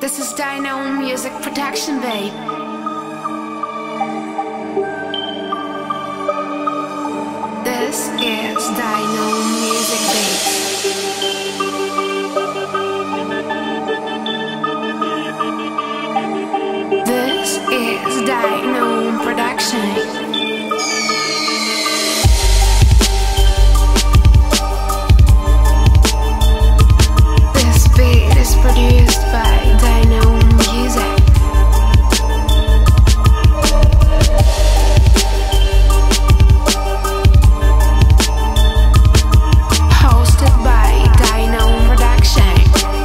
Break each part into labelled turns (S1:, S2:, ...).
S1: This is Dino Music Production, babe. This is Dino Music, babe. This is Dino Production. Produced by Dino Music. Hosted by Dino Production.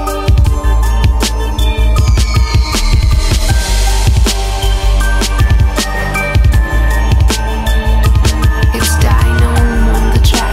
S1: It's Dino on the track.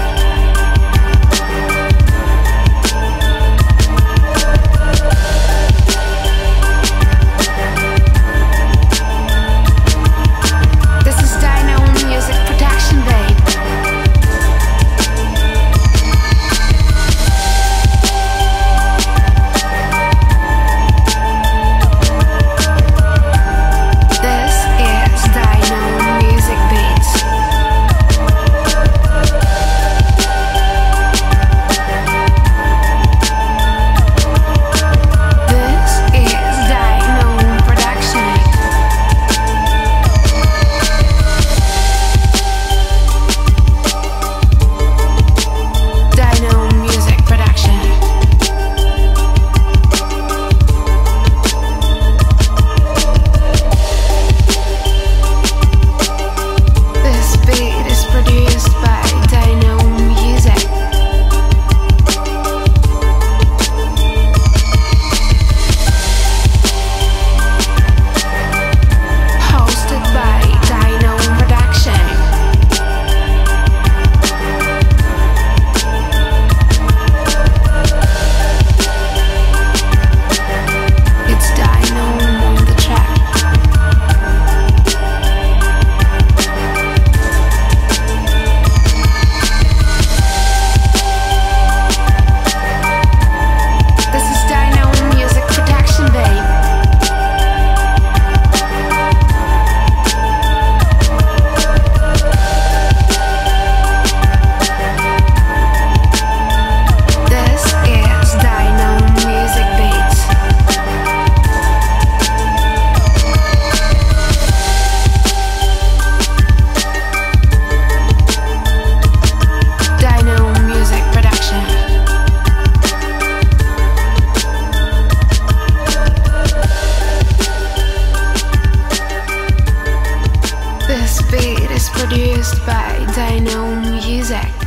S1: This beat is produced by Dino Music.